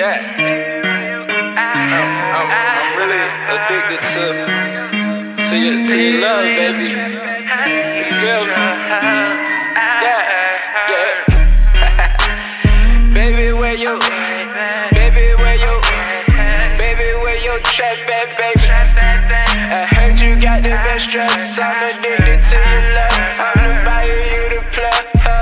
Yeah. I'm really addicted to your love, baby. You feel me? Yeah. Baby, where you trap at, baby? I heard you got the best drugs. I'm addicted to your love. I'm the buyer, you the plug.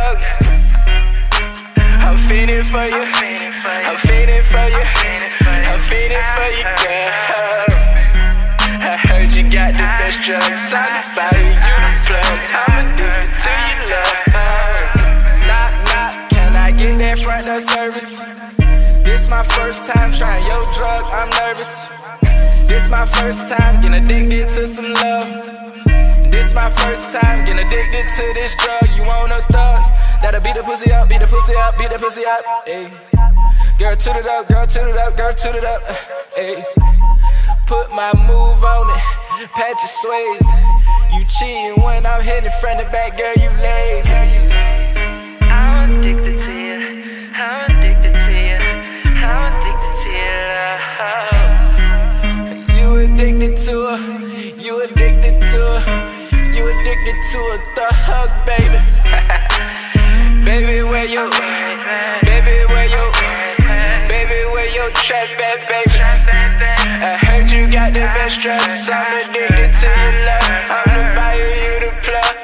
I'm feeding for you. I'm feeding for you. I'm feeding for you, girl. I heard you got the best drugs. I'm the buyer, you the plug. I'm addicted to your love. Knock, knock, can I get that front door service? This my first time trying your drug, I'm nervous. This my first time getting addicted to some love. This my first time getting addicted to this drug. You want a thug that'll beat the pussy up, beat the pussy up, beat the pussy up. Ayy, girl, toot it up, girl, toot it up, girl, toot it up. Ayy, put my move on it, patch your sways. You cheating when I'm hitting front and back, girl, you lazy. I'm addicted to you. I'm addicted to you. I'm addicted to your love. You addicted to her. You addicted to her. You addicted to a thug, baby. Baby, where you? Baby, where you? Baby, where you trap at, baby? I heard you got the best drugs. I'm addicted to your love. I'm the buyer, you the plug.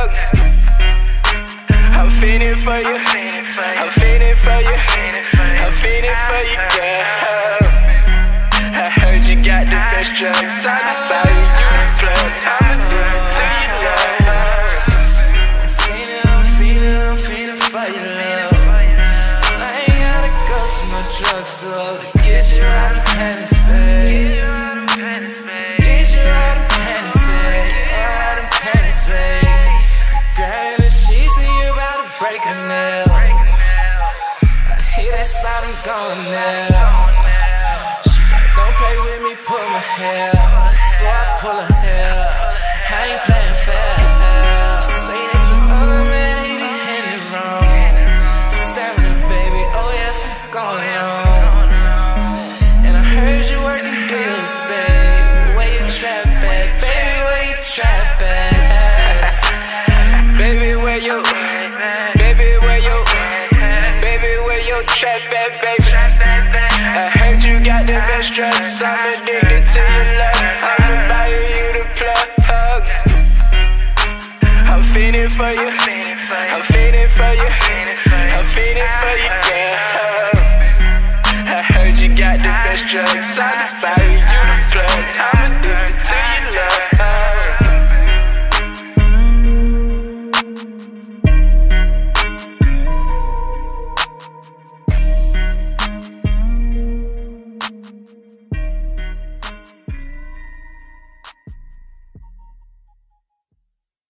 I'm feeding for you. I'm feeding for you. I'm feeding for you, girl. I heard you got the best drugs. I'm the buyer, you the plug. I'm addicted to your love. I'm feeling for your love. I ain't gotta go to no drugstore to get you out of Paris, babe. Get you out of Paris, babe. Out of Paris, babe. Girl, the sheets and you about to break a nail. I hit that spot, I'm going now. She like, don't play with me, pull my hair. So I pull her hair. I ain't playing fair. Say that your other man, he be hitting it wrong. Stamina, baby, oh yes, I'm going on. And I heard you working deals, babe. Where you trap at, baby, where you trap at? Baby, where you? Baby, where you? Baby, where you trap at, baby? I heard you got the best drugs. I'm addicted to your love. I'm the buyer, you the plug. I'm feeding for you. I'm feeding for you. I'm feeding for you, girl. I heard you got the best drugs. I'm the buyer, you the plug.